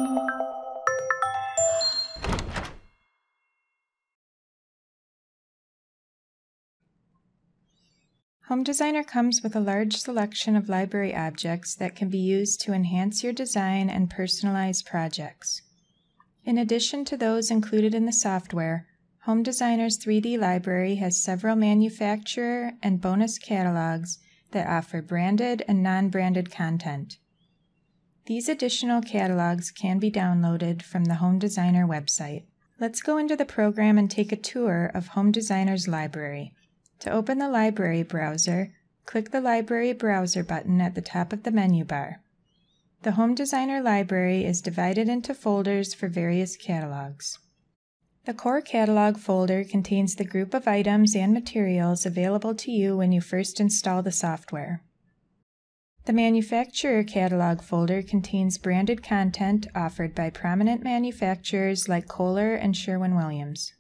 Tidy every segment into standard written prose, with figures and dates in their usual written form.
Home Designer comes with a large selection of library objects that can be used to enhance your design and personalize projects. In addition to those included in the software, Home Designer's 3D library has several manufacturer and bonus catalogs that offer branded and non-branded content. These additional catalogs can be downloaded from the Home Designer website. Let's go into the program and take a tour of Home Designer's library. To open the library browser, click the Library Browser button at the top of the menu bar. The Home Designer library is divided into folders for various catalogs. The core catalog folder contains the group of items and materials available to you when you first install the software. The manufacturer catalog folder contains branded content offered by prominent manufacturers like Kohler and Sherwin-Williams.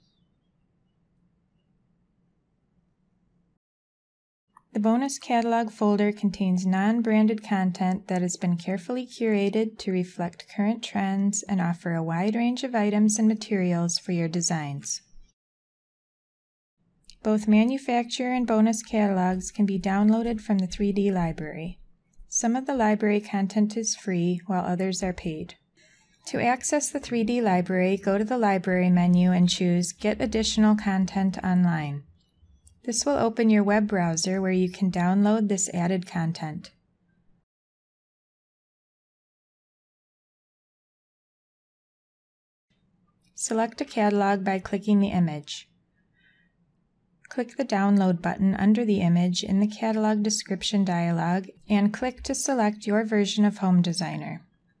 The bonus catalog folder contains non-branded content that has been carefully curated to reflect current trends and offer a wide range of items and materials for your designs. Both manufacturer and bonus catalogs can be downloaded from the 3D library. Some of the library content is free, while others are paid. To access the 3D library, go to the Library menu and choose Get Additional Content Online. This will open your web browser where you can download this added content. Select a catalog by clicking the image. Click the Download button under the image in the Catalog Description dialog and click to select your version of Home Designer.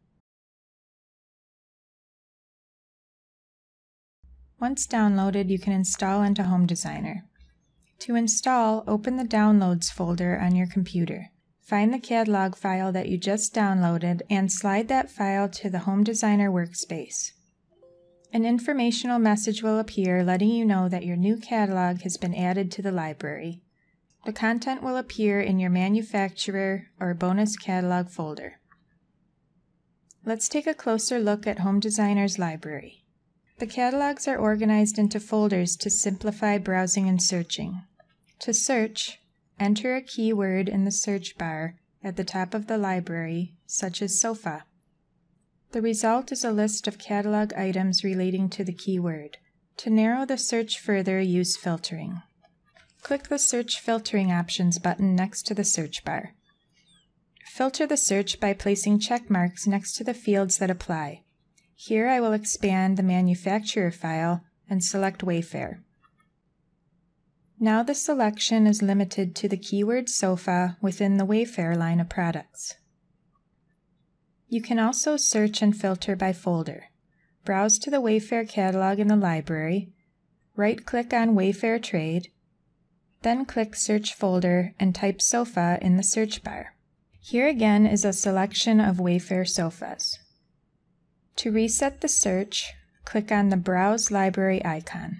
Once downloaded, you can install into Home Designer. To install, open the Downloads folder on your computer. Find the catalog file that you just downloaded and slide that file to the Home Designer workspace. An informational message will appear letting you know that your new catalog has been added to the library. The content will appear in your manufacturer or bonus catalog folder. Let's take a closer look at Home Designer's library. The catalogs are organized into folders to simplify browsing and searching. To search, enter a keyword in the search bar at the top of the library, such as sofa. The result is a list of catalog items relating to the keyword. To narrow the search further, use filtering. Click the Search Filtering Options button next to the search bar. Filter the search by placing check marks next to the fields that apply. Here I will expand the manufacturer file and select Wayfair. Now the selection is limited to the keyword sofa within the Wayfair line of products. You can also search and filter by folder. Browse to the Wayfair catalog in the library, right-click on Wayfair Trade, then click Search Folder and type sofa in the search bar. Here again is a selection of Wayfair sofas. To reset the search, click on the Browse Library icon.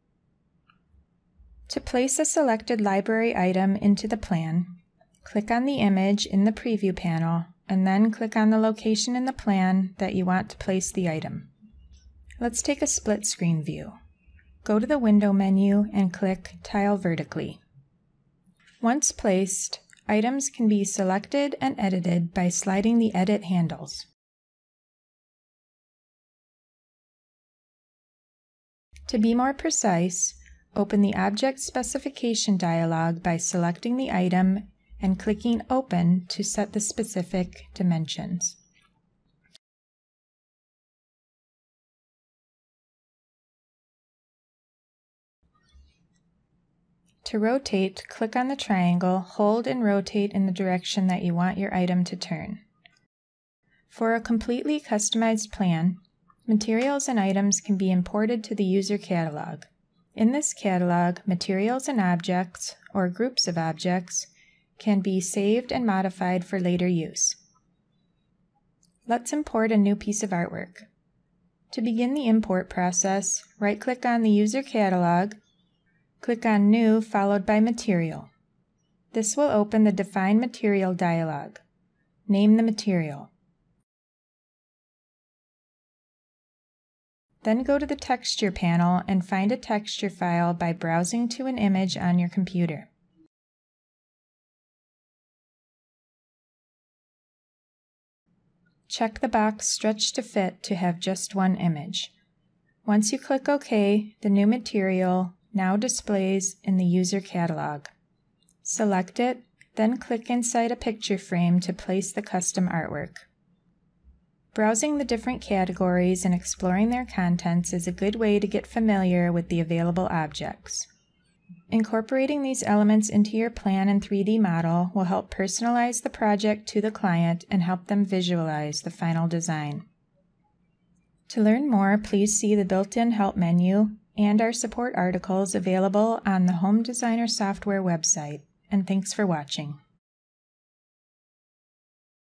To place a selected library item into the plan, click on the image in the Preview panel and then click on the location in the plan that you want to place the item. Let's take a split screen view. Go to the Window menu and click Tile Vertically. Once placed, items can be selected and edited by sliding the edit handles. To be more precise, open the Object Specification dialog by selecting the item and clicking Open to set the specific dimensions. To rotate, click on the triangle, hold and rotate in the direction that you want your item to turn. For a completely customized plan, materials and items can be imported to the user catalog. In this catalog, materials and objects, or groups of objects, can be saved and modified for later use. Let's import a new piece of artwork. To begin the import process, right-click on the user catalog, click on New followed by Material. This will open the Define Material dialog. Name the material. Then go to the Texture panel and find a texture file by browsing to an image on your computer. Check the box Stretch to Fit to have just one image. Once you click OK, the new material now displays in the user catalog. Select it, then click inside a picture frame to place the custom artwork. Browsing the different categories and exploring their contents is a good way to get familiar with the available objects. Incorporating these elements into your plan and 3D model will help personalize the project to the client and help them visualize the final design. To learn more, please see the built-in help menu and our support articles available on the Home Designer Software website. And thanks for watching.